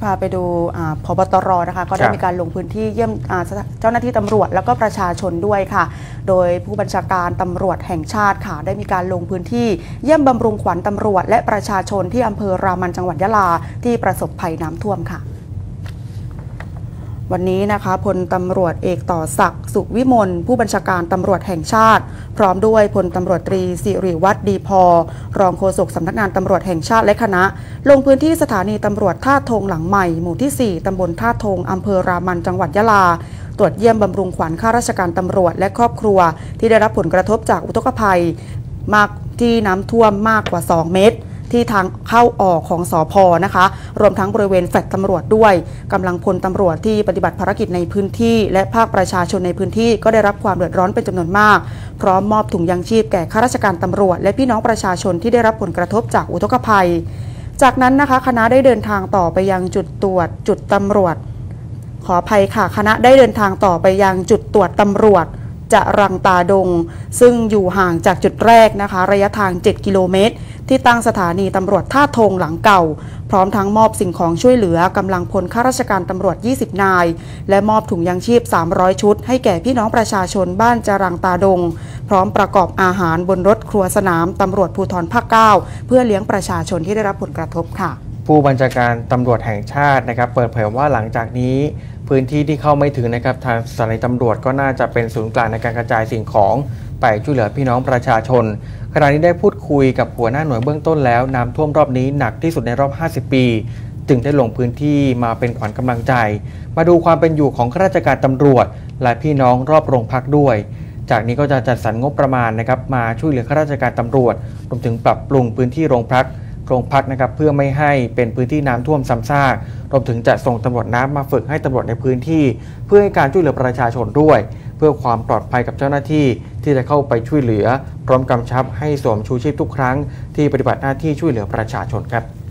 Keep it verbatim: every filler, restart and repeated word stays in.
พาไปดูผบตรนะคะก็ได้มีการลงพื้นที่เยี่ยมเจ้าหน้าที่ตำรวจแล้วก็ประชาชนด้วยค่ะโดยผู้บัญชาการตำรวจแห่งชาติค่ะได้มีการลงพื้นที่เยี่ยมบำรุงขวัญตำรวจและประชาชนที่อำเภอรามันจังหวัดยะลาที่ประสบภัยน้ำท่วมค่ะวันนี้นะคะพลตำรวจเอกต่อศักดิ์สุขวิมลผู้บัญชาการตำรวจแห่งชาติพร้อมด้วยพลตำรวจตรีสิริวัฒน์ดีพอรองโฆษกสำนักงานตำรวจแห่งชาติและคณะลงพื้นที่สถานีตำรวจท่าทงหลังใหม่หมู่ที่สี่ตำบลท่าทงอำเภอรามันจังหวัดยะลาตรวจเยี่ยมบำรุงขวัญข้าราชการตำรวจและครอบครัวที่ได้รับผลกระทบจากอุทกภัยมากที่น้ำท่วมมากกว่าสองเมตรที่ทางเข้าออกของสภ.นะคะรวมทั้งบริเวณแฟลตตำรวจด้วยกำลังพลตำรวจที่ปฏิบัติภารกิจในพื้นที่และภาคประชาชนในพื้นที่ก็ได้รับความเดือดร้อนเป็นจำนวนมากพร้อมมอบถุงยางชีพแก่ข้าราชการตำรวจและพี่น้องประชาชนที่ได้รับผลกระทบจากอุทกภัยจากนั้นนะคะคณะได้เดินทางต่อไปยังจุดตรวจจุดตำรวจขออภัยค่ะคณะได้เดินทางต่อไปยังจุดตรวจตำรวจจะรังตาดงซึ่งอยู่ห่างจากจุดแรกนะคะระยะทางเจ็ดกิโลเมตรที่ตั้งสถานีตำรวจท่าทงหลังเก่าพร้อมทั้งมอบสิ่งของช่วยเหลือกำลังพลข้าราชการตำรวจยี่สิบนายและมอบถุงยางชีพสามร้อยชุดให้แก่พี่น้องประชาชนบ้านจรังตาดงพร้อมประกอบอาหารบนรถครัวสนามตำรวจภูธรภาคเก้าเพื่อเลี้ยงประชาชนที่ได้รับผลกระทบค่ะผู้บัญชาการตำรวจแห่งชาตินะครับเปิดเผยว่าหลังจากนี้พื้นที่ที่เข้าไม่ถึงนะครับทางสถานีตำรวจก็น่าจะเป็นศูนย์กลางในการกระจายสิ่งของไปช่วยเหลือพี่น้องประชาชนขณะนี้ได้พูดคุยกับหัวหน้าหน่วยเบื้องต้นแล้วน้ำท่วมรอบนี้หนักที่สุดในรอบห้าสิบปีจึงได้ลงพื้นที่มาเป็นขวัญกำลังใจมาดูความเป็นอยู่ของข้าราชการตำรวจและพี่น้องรอบโรงพักด้วยจากนี้ก็จะจัดสรรงบประมาณนะครับมาช่วยเหลือข้าราชการตำรวจรวมถึงปรับปรุงพื้นที่โรงพักโรงพักนะครับเพื่อไม่ให้เป็นพื้นที่น้ำท่วมซ้ำซากรวมถึงจะส่งตำรวจน้ำมาฝึกให้ตำรวจในพื้นที่เพื่อให้การช่วยเหลือประชาชนด้วยเพื่อความปลอดภัยกับเจ้าหน้าที่ที่จะเข้าไปช่วยเหลือพร้อมกำชับให้สวมชูชีพทุกครั้งที่ปฏิบัติหน้าที่ช่วยเหลือประชาชนครับ